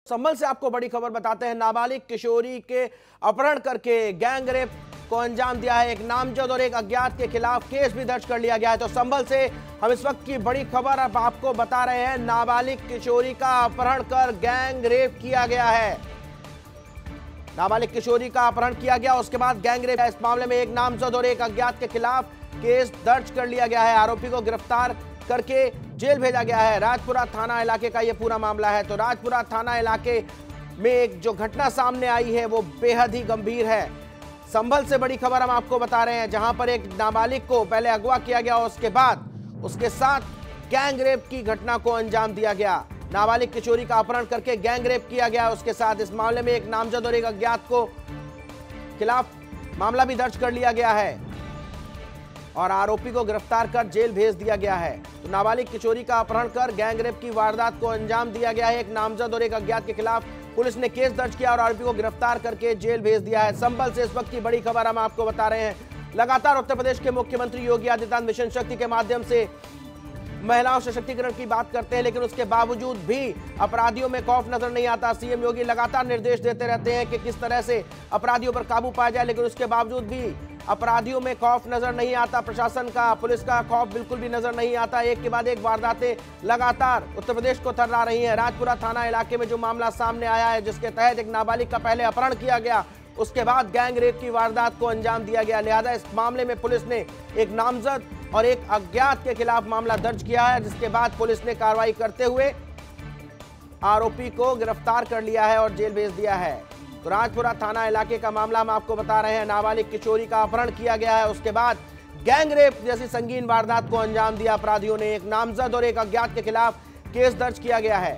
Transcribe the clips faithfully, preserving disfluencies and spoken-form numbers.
संभल से आपको बड़ी खबर बताते हैं। नाबालिग किशोरी के अपहरण करके गैंग रेप को अंजाम दिया है एक नामजद और एक अज्ञात के खिलाफ केस भी दर्ज कर लिया गया है। तो संभल से हम इस वक्त की बड़ी खबर अब आपको बता रहे हैं। नाबालिग किशोरी का अपहरण कर गैंग रेप किया गया है। नाबालिग किशोरी का अपहरण किया गया, उसके बाद गैंग रेप। इस मामले में एक नामजद और एक अज्ञात के खिलाफ केस दर्ज कर लिया गया है। आरोपी को गिरफ्तार करके जेल भेजा गया है। राजपुरा थाना इलाके का यह पूरा मामला है। तो राजपुरा थाना इलाके में एक जो घटना सामने आई है वो बेहद ही गंभीर है। संभल से बड़ी खबर हम आपको बता रहे हैं, जहां पर एक नाबालिग को पहले अगवा किया गया और उसके बाद उसके साथ गैंग रेप की घटना को अंजाम दिया गया। नाबालिग किशोरी का अपहरण करके गैंग रेप किया गया उसके साथ। इस मामले में एक नामजद और एक अज्ञात को खिलाफ मामला भी दर्ज कर लिया गया है और आरोपी को गिरफ्तार कर जेल भेज दिया गया है। तो नाबालिग किशोरी का अपहरण कर गैंग रेप की वारदात को अंजाम दिया गया है। एक नामजद और एक अज्ञात के खिलाफ पुलिस ने केस दर्ज किया और आरोपी को गिरफ्तार करके जेल भेज दिया है। संभल से इस वक्त की बड़ी खबर हम आपको बता रहे हैं। लगातार उत्तर प्रदेश के मुख्यमंत्री योगी आदित्यनाथ मिशन शक्ति के माध्यम से महिलाओं सशक्तिकरण की बात करते हैं, लेकिन उसके बावजूद भी अपराधियों में खौफ नजर नहीं आता। सीएम योगी लगातार निर्देश देते रहते हैं कि किस तरह से अपराधियों पर काबू पाया जाए, लेकिन उसके बावजूद भी अपराधियों में खौफ नजर नहीं आता। प्रशासन का, पुलिस का खौफ बिल्कुल भी नजर नहीं आता। एक के बाद एक वारदातें लगातार उत्तर प्रदेश को थर्रा रही हैं। राजपुरा थाना इलाके में जो मामला सामने आया है, जिसके तहत एक नाबालिग का पहले अपहरण किया गया, उसके बाद गैंग रेप की वारदात को अंजाम दिया गया। लिहाजा इस मामले में पुलिस ने एक नामजद और एक अज्ञात के खिलाफ मामला दर्ज किया है, जिसके बाद पुलिस ने कार्रवाई करते हुए आरोपी को गिरफ्तार कर लिया है और जेल भेज दिया है। तो राजपुरा थाना इलाके का मामला हम आपको बता रहे हैं। नाबालिग किशोरी का अपहरण किया गया है, उसके बाद गैंग रेप जैसी संगीन वारदात को अंजाम दिया अपराधियों ने। एक नामजद और एक अज्ञात के खिलाफ केस दर्ज किया गया है।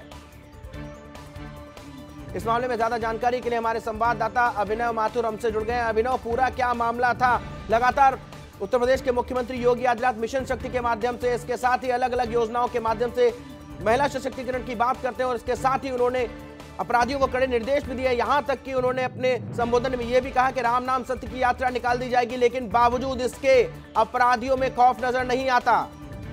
इस मामले में ज्यादा जानकारी के लिए हमारे संवाददाता अभिनव माथुर हमसे जुड़ गए हैं। अभिनव, पूरा क्या मामला था? लगातार उत्तर प्रदेश के मुख्यमंत्री योगी आदित्यनाथ मिशन शक्ति के माध्यम से, इसके साथ ही अलग अलग योजनाओं के माध्यम से महिला सशक्तिकरण की बात करते हैं और इसके साथ ही उन्होंने अपराधियों को कड़े निर्देश भी दिए। यहां तक कि उन्होंने अपने संबोधन में यह भी कहा कि राम नाम सत्य की यात्रा निकाल दी जाएगी, लेकिन बावजूद इसके अपराधियों में खौफ नजर नहीं आता।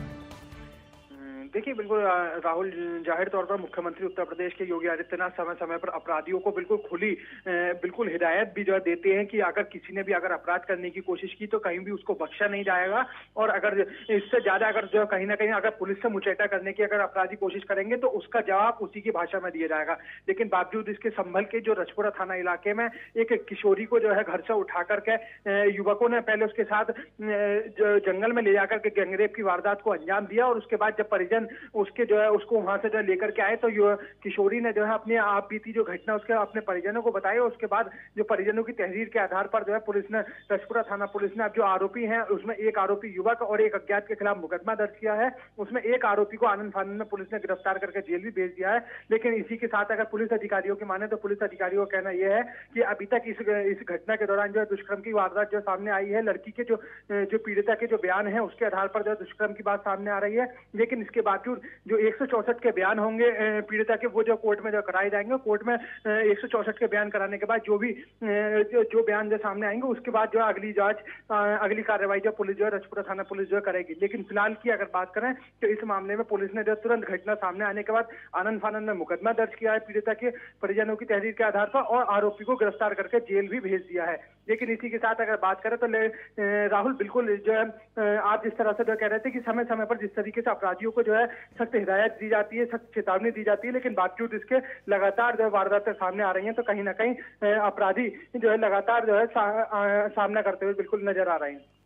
देखिए, बिल्कुल राहुल, जाहिर तौर पर मुख्यमंत्री उत्तर प्रदेश के योगी आदित्यनाथ समय समय पर अपराधियों को बिल्कुल खुली बिल्कुल हिदायत भी जो है देते हैं कि अगर किसी ने भी अगर अपराध करने की कोशिश की तो कहीं भी उसको बख्शा नहीं जाएगा, और अगर इससे ज्यादा अगर जो कहीं ना कहीं अगर पुलिस से मुचैटा करने की अगर अपराधी कोशिश करेंगे तो उसका जवाब उसी की भाषा में दिया जाएगा। लेकिन बावजूद इसके संभल के जो राजपुरा थाना इलाके में एक किशोरी को जो है घर से उठा करके युवकों ने पहले उसके साथ जंगल में ले जाकर के गैंगरेप की वारदात को अंजाम दिया, और उसके बाद जब परिजन उसके जो है उसको वहां से जो लेकर के आए तो किशोरी ने जो है अपनी आप बीती जो घटना उसके अपने परिजनों को बताई। उसके बाद जो परिजनों की तहरीर के आधार पर जो है पुलिस ने, राजपुरा थाना पुलिस ने अब जो आरोपी हैं उसमें एक आरोपी युवक और एक अज्ञात के खिलाफ मुकदमा दर्ज किया है। उसमें एक आरोपी को आनंद फानंद में पुलिस ने गिरफ्तार करके जेल भी भेज दिया है। लेकिन इसी के साथ अगर पुलिस अधिकारियों की माने तो पुलिस अधिकारियों का कहना यह है कि अभी तक इस इस घटना के दौरान जो है दुष्कर्म की वारदात जो सामने आई है, लड़की के जो जो पीड़िता के जो बयान है उसके आधार पर जो दुष्कर्म की बात सामने आ रही है। लेकिन इसके बावजूद जो एक सौ चौसठ के बयान होंगे पीड़िता के, वो जो कोर्ट में जो कराए जाएंगे। कोर्ट में एक सौ चौसठ के बयान कराने के बाद जो भी जो, जो बयान जो सामने आएंगे उसके बाद जो अगली जांच, अगली कार्रवाई जो पुलिस जो है राजपुरा थाना पुलिस जो करेगी। लेकिन फिलहाल की अगर बात करें तो इस मामले में पुलिस ने जो तुरंत घटना सामने आने के बाद आनंद फानंद में मुकदमा दर्ज किया है पीड़िता के परिजनों की तहरीर के आधार पर, और आरोपी को गिरफ्तार करके जेल भी भेज दिया है। लेकिन इसी के साथ अगर बात करें तो राहुल, बिल्कुल जो है आप जिस तरह से जो कह रहे थे कि समय समय पर जिस तरीके से अपराधियों को जो है सख्त हिदायत दी जाती है, सख्त चेतावनी दी जाती है, लेकिन बावजूद इसके लगातार जो है वारदातें सामने आ रही हैं, तो कहीं ना कहीं अपराधी जो है लगातार जो है सा, सामना करते हुए बिल्कुल नजर आ रहे हैं।